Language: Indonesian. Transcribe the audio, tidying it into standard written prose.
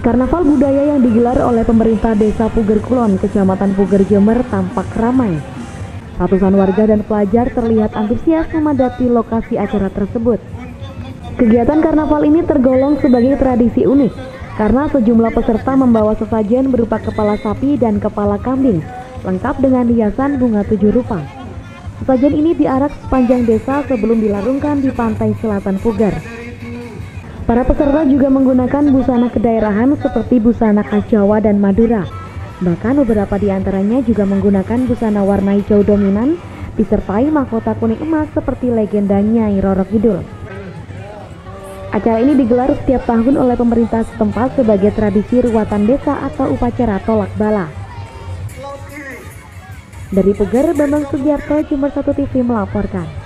Karnaval budaya yang digelar oleh pemerintah Desa Puger Kulon, Kecamatan Puger, Jember tampak ramai. Ratusan warga dan pelajar terlihat antusias memadati lokasi acara tersebut. Kegiatan karnaval ini tergolong sebagai tradisi unik karena sejumlah peserta membawa sesajen berupa kepala sapi dan kepala kambing, lengkap dengan hiasan bunga 7 rupa. Sesajen ini diarak sepanjang desa sebelum dilarungkan di pantai selatan Puger. Para peserta juga menggunakan busana kedaerahan seperti busana khas Jawa dan Madura. Bahkan beberapa di antaranya juga menggunakan busana warna hijau dominan disertai mahkota kuning emas seperti legenda Nyai Roro Kidul. Acara ini digelar setiap tahun oleh pemerintah setempat sebagai tradisi ruatan desa atau upacara tolak bala. Dari Puger, Bambang Sugiarto, Jember 1 TV melaporkan.